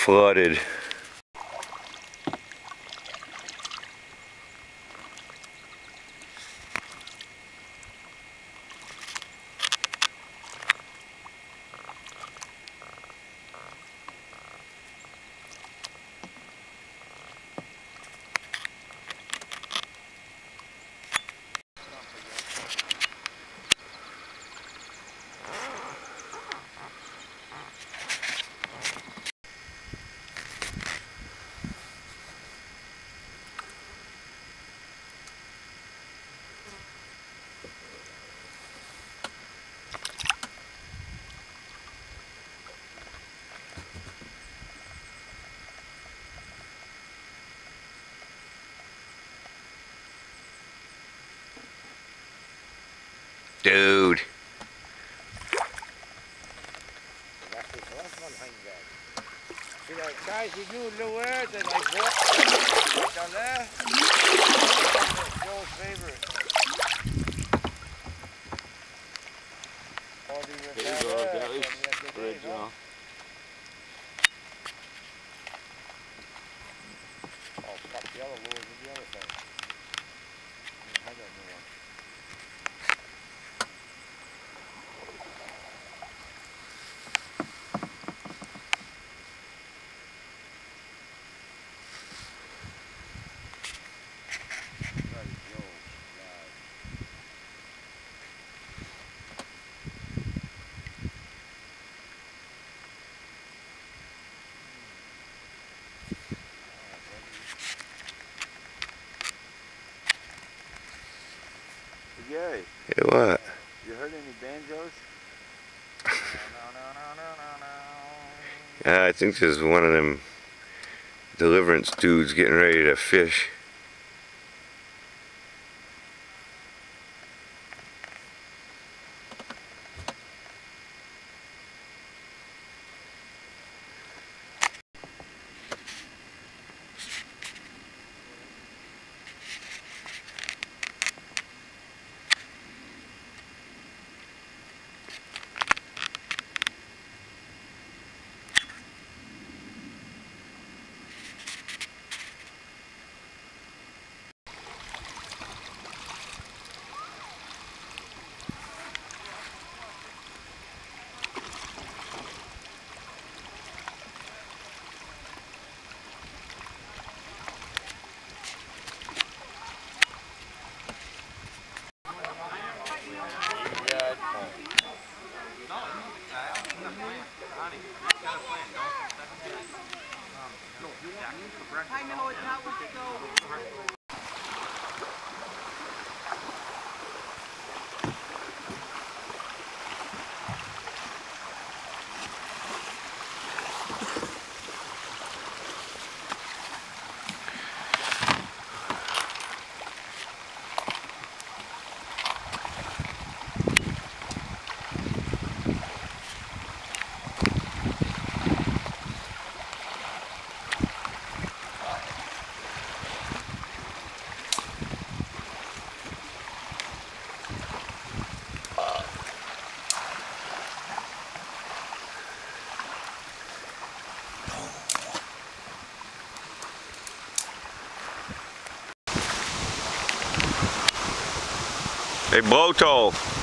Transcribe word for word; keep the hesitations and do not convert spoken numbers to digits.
flooded. Dude. Guys, you knew the word that I bought down there. Joe's favorite. There you go, that is original. Oh, fuck, the other lures and the other thing. I got new one. Gary, Hey, what? you heard any banjos? Yeah, I think there's one of them deliverance dudes getting ready to fish. I know it's not what you go. Hey, blow toll.